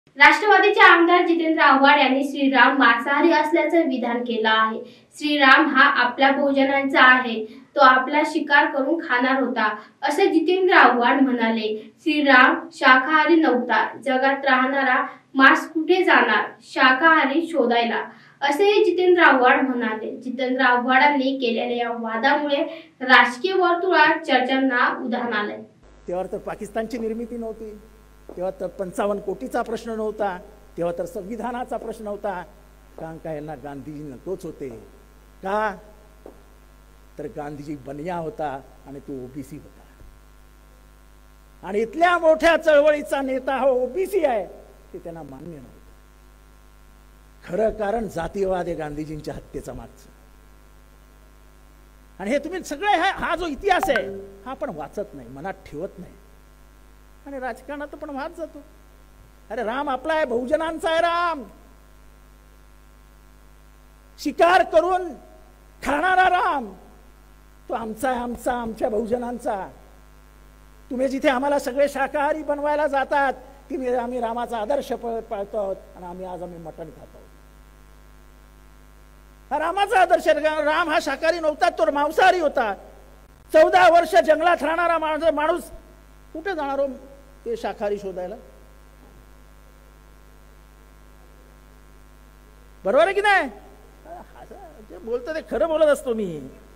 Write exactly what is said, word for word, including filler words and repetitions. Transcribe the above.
राष्ट्रवादीचे आमदार जितेंद्र आव्हाड यांनी श्रीराम मांसाहारी असल्याचं विधान केलं आहे। श्रीराम हा आपल्या भोजनांचा आहे, तो आपला शिकार करून खाणार होता, असे जितेंद्र आव्हाड म्हणाले। श्रीराम शाकाहारी नव्हता, जगात राहणारा मांस कुठे जाणार, शाकाहारी शोधायला, असे जितेंद्र आव्हाड म्हणाले। जितेंद्र आव्हाडांनी केलेल्या या वादामुळे राजकीय वर्तुळात चर्चांना उधाण आले। तेव्हा तर पाकिस्तानची निर्मिती नव्हती, तेव्हा तर पंचावन्न कोटीचा प्रश्न नव्हता, तेव्हा तर संविधानाचा प्रश्न नव्हता, कारण का यांना गांधीजी नकोच होते का, तर गांधीजी बनिया होता आणि तो ओबीसी होता, आणि इथल्या मोठ्या चळवळीचा नेता हा ओबीसी आहे ते त्यांना मान्य नव्हतं। खरं कारण जातीयवाद आहे गांधीजींच्या हत्येचा मागचं, आणि हे तुम्ही सगळे हा जो इतिहास आहे हा आपण वाचत नाही, मनात ठेवत नाही, आणि राजकारणात पण वाद जातो। अरे राम आपला आहे, बहुजनांचा आहे राम, शिकार करून खाणारा राम तो आमचा आहे, आमचा आमच्या बहुजनांचा। तुम्ही जिथे आम्हाला सगळे शाकाहारी बनवायला जातात तिथे आम्ही रामाचा आदर्श पाळतो आहोत, आणि आम्ही आज आम्ही मटण खातो। हा रामाचा आदर्श, राम हा शाकाहारी नव्हता, तो मांसाहारी होता। चौदा वर्ष जंगलात राहणारा माणूस कुठे जाणार हो ते शाकाहारी शोधायला? बरोबर आहे की नाही? बोलतो ते खरं बोलत असतो मी।